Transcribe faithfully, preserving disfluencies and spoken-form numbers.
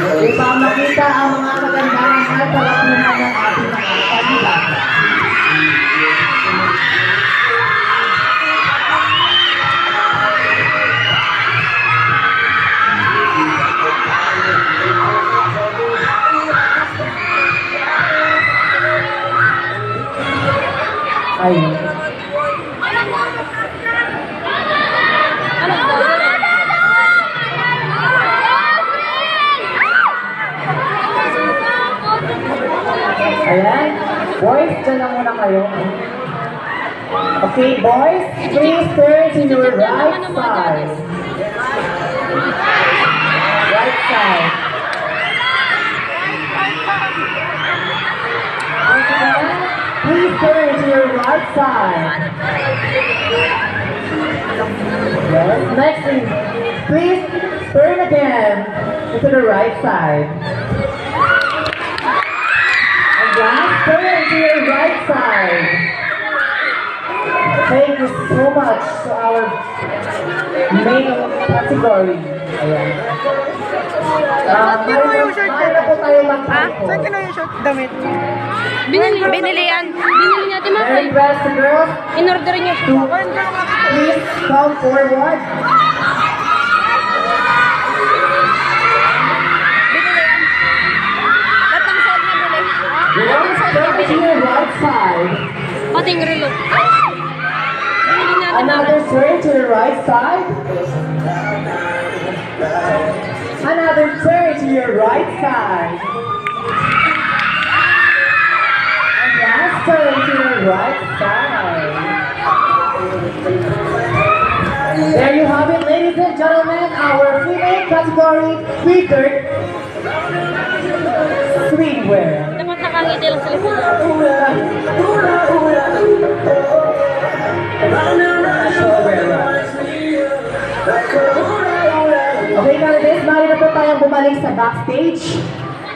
Upang makita ang mga kagandahan at kalakunan ng ating mga kandidato. Ayun. Ayan. Boys, dyan lang muna kayo. Okay, boys, please turn to your right side. Right side. Please turn to your right side. Yes, next thing. Please turn again to the right side. Again, turn to your right side. Thank you so much to our main category. Ayan. Uh, Saan kinuha yung shirt na po tayo lang ha? Saan kinuha yung shirt damit? Binili, binili yan. Binili niya, Tima. Very best girls. In-order niya. Please come forward. Binili yan. Ba't ang salt niya bili? Girls, turn to your right side. Pating relo. Binili niya, Tima. Another turn to your right side. Another turn to your right side. And last turn to your right side. There you have it, ladies and gentlemen, our female category featured swimwear. Dapat nakangiti lang sa likod. Okay, guys, mali na po tayong bumalik sa backstage.